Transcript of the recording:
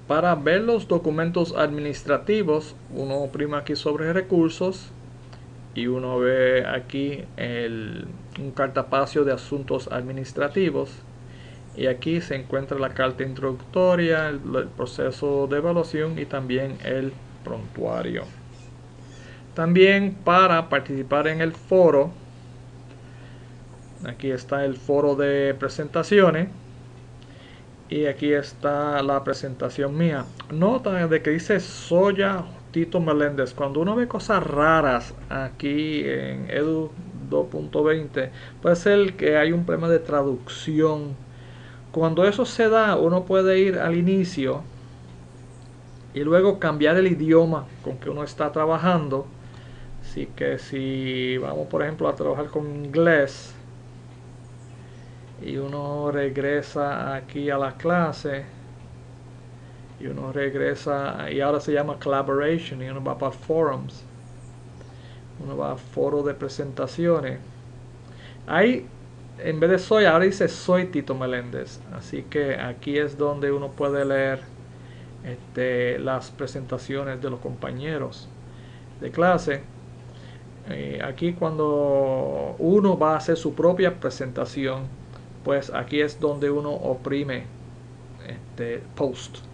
Para ver los documentos administrativos, uno oprime aquí sobre recursos y uno ve aquí un cartapacio de asuntos administrativos. Y aquí se encuentra la carta introductoria, el proceso de evaluación y también el prontuario. También para participar en el foro, aquí está el foro de presentaciones y aquí está la presentación mía. Nota de que dice Soya Tito Meléndez. Cuando uno ve cosas raras aquí en Edu 2.20, puede ser que hay un problema de traducción. Cuando eso se da, uno puede ir al inicio y luego cambiar el idioma con que uno está trabajando. Así que si vamos por ejemplo a trabajar con inglés y uno regresa aquí a la clase y uno regresa y ahora se llama collaboration y uno va para forums, uno va a foro de presentaciones, ahí en vez de soy ahora dice soy Tito Meléndez. Así que aquí es donde uno puede leer las presentaciones de los compañeros de clase. Aquí cuando uno va a hacer su propia presentación, pues aquí es donde uno oprime post.